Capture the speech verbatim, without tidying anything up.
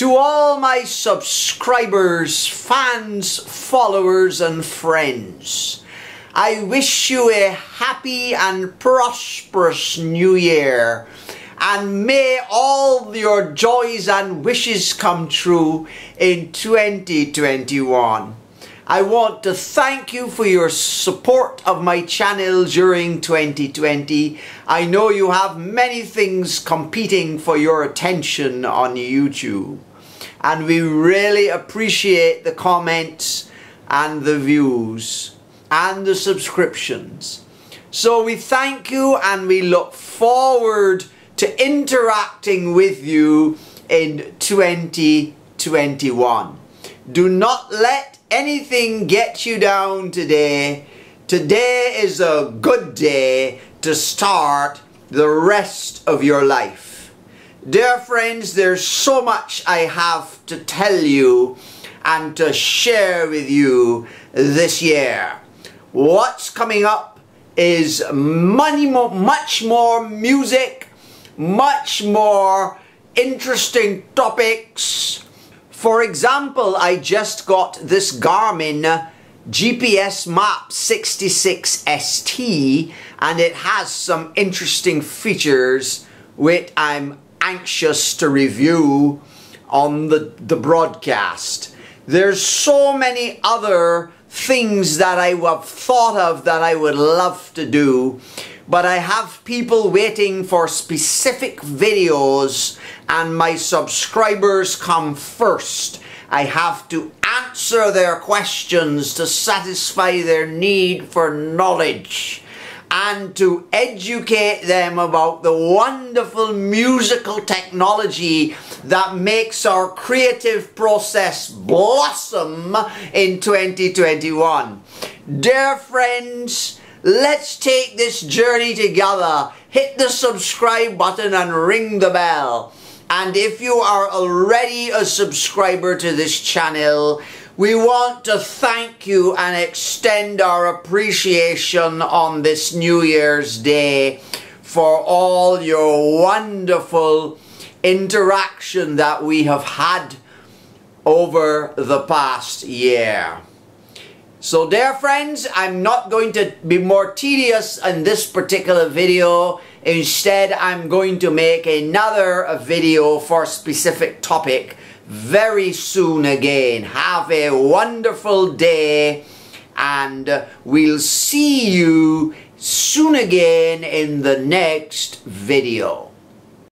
To all my subscribers, fans, followers and friends, I wish you a happy and prosperous new year, and may all your joys and wishes come true in twenty twenty-one. I want to thank you for your support of my channel during twenty twenty. I know you have many things competing for your attention on YouTube, and we really appreciate the comments and the views and the subscriptions. So we thank you, and we look forward to interacting with you in twenty twenty-one. Do not let anything get you down today. Today is a good day to start the rest of your life. Dear friends, there's so much I have to tell you and to share with you this year. What's coming up is many more, much more music, much more interesting topics. For example, I just got this Garmin G P S Map sixty-six S T, and it has some interesting features which I'm anxious to review on the, the broadcast. There's so many other things that I have thought of that I would love to do, but I have people waiting for specific videos, and my subscribers come first. I have to answer their questions to satisfy their need for knowledge and to educate them about the wonderful musical technology that makes our creative process blossom in twenty twenty-one. Dear friends, let's take this journey together. Hit the subscribe button and ring the bell. And if you are already a subscriber to this channel, we want to thank you and extend our appreciation on this New Year's Day for all your wonderful interaction that we have had over the past year. So dear friends, I'm not going to be more tedious in this particular video. Instead, I'm going to make another video for a specific topic very soon again. Have a wonderful day, and we'll see you soon again in the next video.